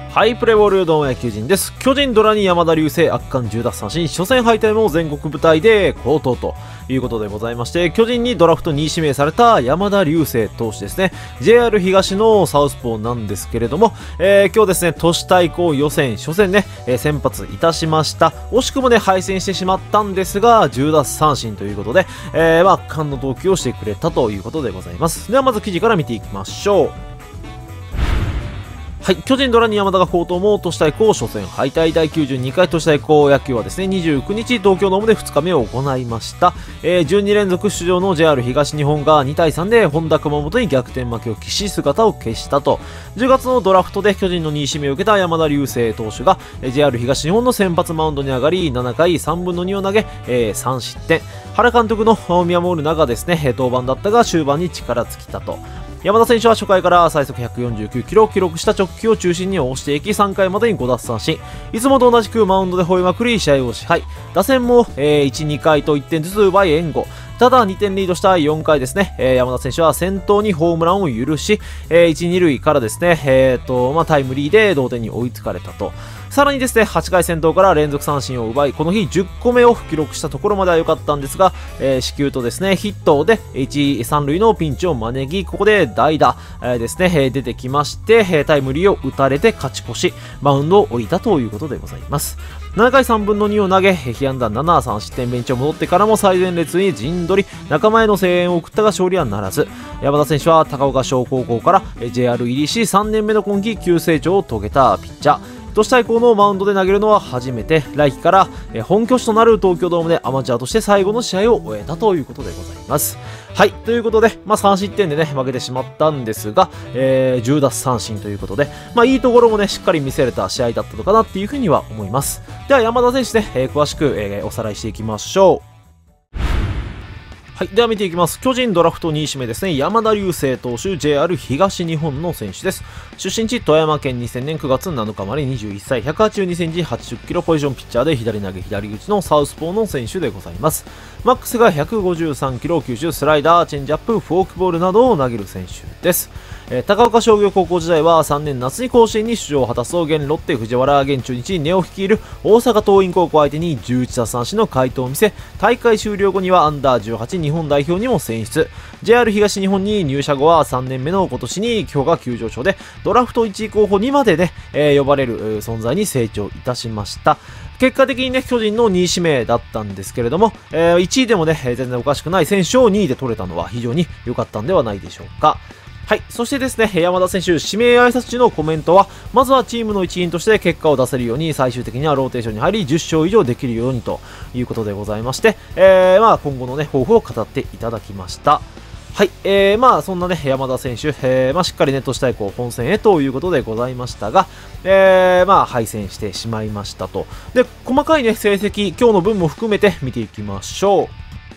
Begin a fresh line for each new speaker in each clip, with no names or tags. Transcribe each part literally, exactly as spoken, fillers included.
はい、プレイボールどうも野球人です。巨人ドラに山田流星圧巻じゅう奪三振、初戦敗退も全国舞台で好投ということでございまして、巨人にドラフトにい指名された山田流星投手ですね。ジェイアール 東のサウスポーなんですけれども、えー、今日ですね、都市対抗予選初戦ね、えー、先発いたしました。惜しくもね、敗戦してしまったんですが、じゅう奪三振ということで、えー、まあ、圧巻の投球をしてくれたということでございます。ではまず記事から見ていきましょう。はい、巨人ドラに山田が好投も都市対抗初戦敗退だいきゅうじゅうにかい都市対抗野球はですねにじゅうくにち東京ドームでふつかめを行いました、えー、じゅうにれんぞく出場の ジェイアール 東日本がにたいさんで本田熊本に逆転負けを喫し姿を消したと。じゅうがつのドラフトで巨人のにい指名を受けた山田流星投手が ジェイアール 東日本の先発マウンドに上がりななかいさんぶんのにを投げ、えー、さんしってん。原監督の見守る中ですね登板だったが終盤に力尽きたと。山田選手は初回から最速ひゃくよんじゅうきゅうキロを記録した直球を中心に押していきさんかいまでにご奪三振、いつもと同じくマウンドで吠えまくり試合を支配、打線も、えー、いち、にかいといってんずつ奪い援護。ただにてんリードしたよんかいですね、えー、山田選手は先頭にホームランを許し、えー、いち、にるいからですね、えーとまあ、タイムリーで同点に追いつかれたと。さらにですね、はちかい先頭から連続三振を奪い、この日じゅっこめを記録したところまでは良かったんですが、えー、四球とですね、ヒットでいち、さんるいのピンチを招き、ここで代打、えー、ですね、えー、出てきまして、タイムリーを打たれて勝ち越し、マウンドを降りたということでございます。ななかいさんぶんのにを投げ、被安打なな、さん失点ベンチを戻ってからも最前列に陣取り、仲間への声援を送ったが勝利はならず、山田選手は高岡商高校から ジェイアール 入りしさんねんめの今季急成長を遂げたピッチャー。都市対抗のマウンドで投げるのは初めて、来季から本拠地となる東京ドームでアマチュアとして最後の試合を終えたということでございます。はい、ということで、まあ、さん失点でね、負けてしまったんですが、えー、じゅう奪三振ということで、まあ、いいところもね、しっかり見せれた試合だったのかなっていうふうには思います。では、山田選手ね、えー、詳しく、えー、おさらいしていきましょう。はい。では見ていきます。巨人ドラフトにい指名ですね。山田流星投手、ジェイアール 東日本の選手です。出身地、富山県にせんねんくがつなのかまでにじゅういっさい、ひゃくはちじゅうにセンチ、はちじゅっキロ、ポジションピッチャーで左投げ左打ちのサウスポーの選手でございます。マックスがひゃくごじゅうさんキロ、球種、スライダー、チェンジアップ、フォークボールなどを投げる選手です。えー、高岡商業高校時代はさんねん夏に甲子園に出場を果たすと、現ロッテ藤原現中日ネオ率いる大阪桐蔭高校相手にじゅういち奪三振の快投を見せ、大会終了後にはアンダーじゅうはち日本代表にも選出。ジェイアール 東日本に入社後はさんねんめの今年に評価急上昇でドラフトいちい候補にまでね、えー、呼ばれる存在に成長いたしました。結果的にね、巨人のにい指名だったんですけれども、えー、いちいでもね、全然おかしくない選手をにいで取れたのは非常に良かったんではないでしょうか。はい。そしてですね、山田選手、指名挨拶中のコメントは、まずはチームの一員として結果を出せるように、最終的にはローテーションに入り、じゅっしょう以上できるようにということでございまして、えー、まあ今後のね、抱負を語っていただきました。はい。えー、まあそんなね、山田選手、えー、まあしっかりネットしたいこう本戦へということでございましたが、えー、まあ敗戦してしまいましたと。で、細かいね、成績、今日の分も含めて見ていきましょう。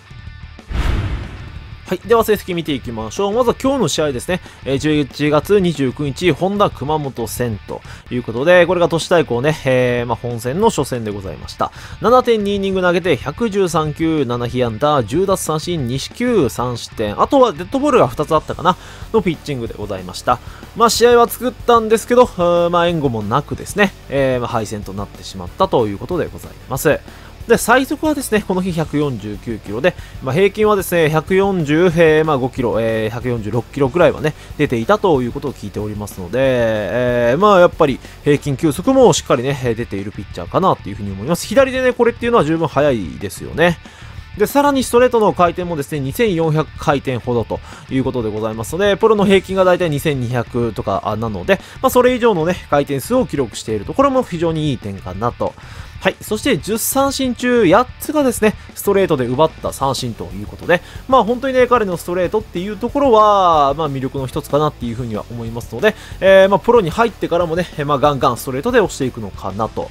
はい。では成績見ていきましょう。まずは今日の試合ですね。じゅういちがつにじゅうくにち、本田熊本戦ということで、これが都市対抗ね、えー、まあ本戦の初戦でございました。ななてんにイニング投げてひゃくじゅうさんきゅう、なな被安打、じゅう奪三振、に四球、さん失点。あとはデッドボールがふたつあったかなのピッチングでございました。まあ試合は作ったんですけど、まあ援護もなくですね、えー、まあ敗戦となってしまったということでございます。で、最速はですね、この日ひゃくよんじゅうきゅうキロで、まあ、平均はですね、ひゃくよんじゅうごキロ、えー、ひゃくよんじゅうろっキロぐらいはね、出ていたということを聞いておりますので、えー、まあ、やっぱり平均球速もしっかりね、出ているピッチャーかなっていうふうに思います。左でね、これっていうのは十分速いですよね。で、さらにストレートの回転もですね、にせんよんひゃくかいてんほどということでございますので、プロの平均がだいたいにせんにひゃくとかなので、まあ、それ以上のね、回転数を記録しているところも非常にいい点かなと。はい。そしてじゅっ三振中やっつがですね、ストレートで奪った三振ということで、まあ本当にね、彼のストレートっていうところは、まあ魅力の一つかなっていうふうには思いますので、えー、まあプロに入ってからもね、まあガンガンストレートで押していくのかなと。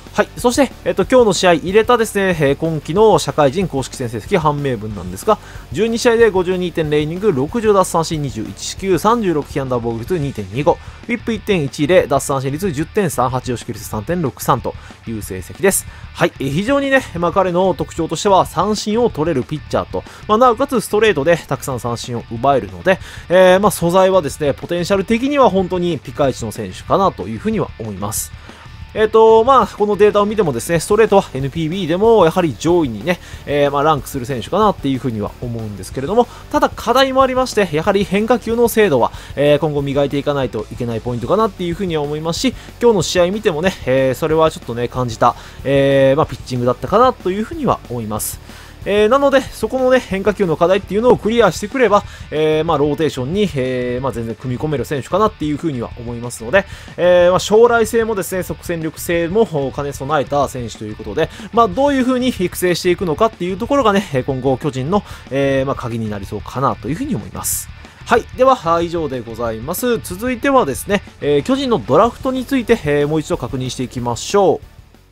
はい。そして、えっと、今日の試合入れたですね、えー、今季の社会人公式戦成績判明分なんですが、じゅうに試合で ごじゅうにてんゼロ イニング、ろくじゅう奪三振、にじゅういち四球、さんじゅうろく被安打防御率 にてんにご、ウィップ いってんいちゼロ、奪三振率 じゅってんさんはち、押し切り率 さんてんろくさん という成績です。はい。えー、非常にね、まあ、彼の特徴としては三振を取れるピッチャーと、まあ、なおかつストレートでたくさん三振を奪えるので、えー、まあ、素材はですね、ポテンシャル的には本当にピカイチの選手かなというふうには思います。えっと、まあ、このデータを見てもですね、ストレートは エヌピービー でもやはり上位にね、えー、まあ、ランクする選手かなっていうふうには思うんですけれども、ただ課題もありまして、やはり変化球の精度は、えー、今後磨いていかないといけないポイントかなっていうふうには思いますし、今日の試合見てもね、えー、それはちょっとね、感じた、えー、まあ、ピッチングだったかなというふうには思います。えー、なので、そこのね、変化球の課題っていうのをクリアしてくれば、えー、まあ、ローテーションに、えー、まあ、全然組み込める選手かなっていうふうには思いますので、えー、まあ、将来性もですね、即戦力性も兼ね備えた選手ということで、まあ、どういうふうに育成していくのかっていうところがね、今後巨人の、えー、まあ、鍵になりそうかなというふうに思います。はい。では、以上でございます。続いてはですね、えー、巨人のドラフトについて、えー、もう一度確認していきましょう。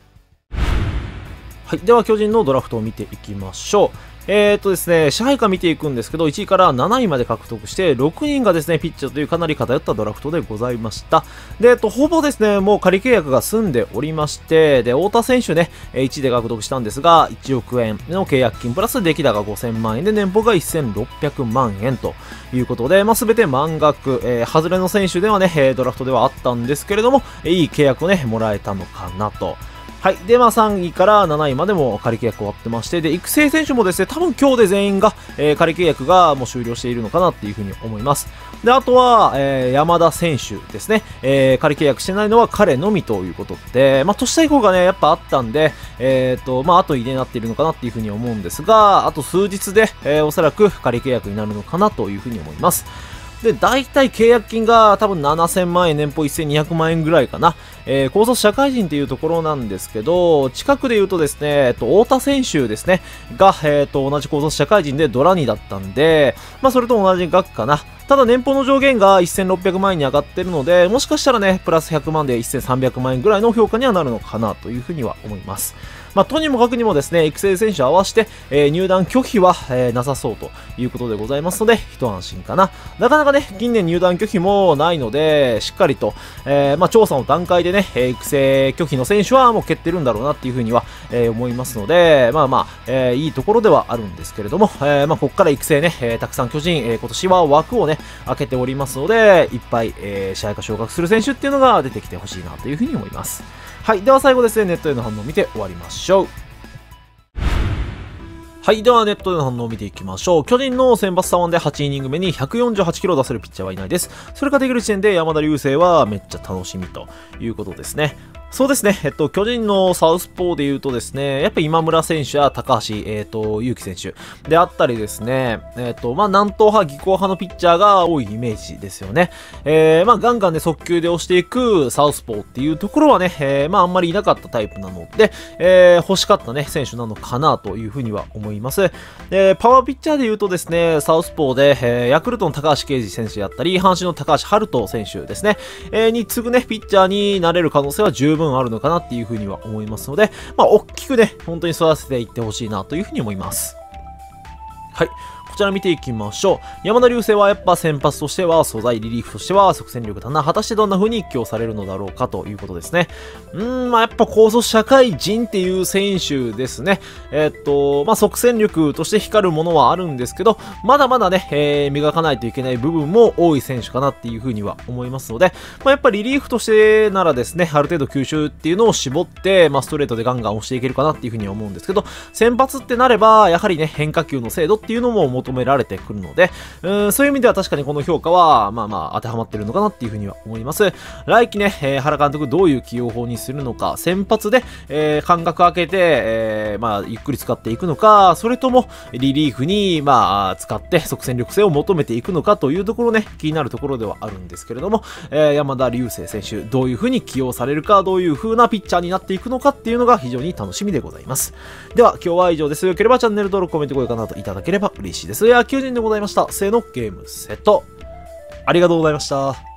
はい。では、巨人のドラフトを見ていきましょう。えーっとですね、支配下見ていくんですけど、いちいからなないまで獲得して、ろくにんがですね、ピッチャーというかなり偏ったドラフトでございました。で、えっと、ほぼですね、もう仮契約が済んでおりまして、で、太田選手ね、いちいで獲得したんですが、いちおくえんの契約金プラス出来高ごせんまんえんで、年俸がせんろっぴゃくまんえんということで、まあ、すべて満額、えー、外れの選手ではね、ドラフトではあったんですけれども、いい契約をね、もらえたのかなと。はい。で、まあ、さんいからなないまでも仮契約終わってまして、で、育成選手もですね、多分今日で全員が、えー、仮契約がもう終了しているのかなっていうふうに思います。で、あとは、えー、山田選手ですね、えー、仮契約してないのは彼のみということで、まあ、年下以降がね、やっぱあったんで、えっと、まあ、後入れになっているのかなっていうふうに思うんですが、あと数日で、えー、おそらく仮契約になるのかなというふうに思います。で、大体契約金が多分ななせんまんえん、年俸せんにひゃくまんえんぐらいかな。えー、高卒社会人っていうところなんですけど、近くで言うとですね、えっと、太田選手ですね、が、えっと、同じ高卒社会人でドラにだったんで、まあ、それと同じ額かな。ただ年俸の上限がせんろっぴゃくまんえんに上がってるので、もしかしたらね、プラスひゃくまんでせんさんびゃくまんえんぐらいの評価にはなるのかなというふうには思います。まあ、とにもかくにもですね、育成選手合わせて、えー、入団拒否は、えー、なさそうということでございますので、一安心かな。なかなかね、近年入団拒否もないので、しっかりと、えー、まあ、調査の段階でね、育成拒否の選手はもう決定るんだろうなっていうふうには、えー、思いますので、まあまあ、えー、いいところではあるんですけれども、えー、まあ、ここから育成ね、えー、たくさん巨人、えー、今年は枠をね、開けておりますので、いっぱい、えー、試合が昇格する選手っていうのが出てきてほしいなというふうに思います。はい。では最後ですね、ネットへの反応を見て終わりましょう。はい。では、ネットでの反応を見ていきましょう。巨人の先発左腕ではちイニング目にひゃくよんじゅうはちキロ出せるピッチャーはいないです。それができる時点で山田流星はめっちゃ楽しみということですね。そうですね。えっと、巨人のサウスポーで言うとですね、やっぱ今村選手や高橋、えっと、祐希選手であったりですね、えっと、まあ、南東派、技巧派のピッチャーが多いイメージですよね。えー、まあ、ガンガンで速球で押していくサウスポーっていうところはね、えー、まあ、あんまりいなかったタイプなので、えー、欲しかったね、選手なのかなというふうには思います。で、パワーピッチャーで言うとですね、サウスポーで、えー、ヤクルトの高橋奎二選手やったり、阪神の高橋遥人選手ですね、えー、に次ぐね、ピッチャーになれる可能性は十分あるのかなっていうふうには思いますので、まあ、大きくね、本当に育てていってほしいなというふうに思います。はい。こちら見ていきましょう。山田流星はやっぱ先発としては、素材リリーフとしては即戦力だな。果たしてどんな風に起用されるのだろうかということですね。うーん、まあやっぱ高卒社会人っていう選手ですね。えー、っと、まあ即戦力として光るものはあるんですけど、まだまだね、えー、磨かないといけない部分も多い選手かなっていう風には思いますので、まあやっぱリリーフとしてならですね、ある程度吸収っていうのを絞って、まあストレートでガンガン押していけるかなっていう風に思うんですけど、先発ってなれば、やはりね、変化球の精度っていうのも求められてくるので、うーん、そういう意味では確かにこの評価は、まあまあ当てはまってるのかなっていうふうには思います。来季ね、えー、原監督どういう起用法にするのか、先発で、えー、間隔空けて、えー、まあゆっくり使っていくのか、それともリリーフに、まあ使って即戦力性を求めていくのかというところね、気になるところではあるんですけれども、えー、山田流星選手、どういうふうに起用されるか、どういうふうなピッチャーになっていくのかっていうのが非常に楽しみでございます。では、今日は以上です。よければチャンネル登録、コメント、高評価などいただければ嬉しいです。野球人でございました。せーの、ゲームセット。ありがとうございました。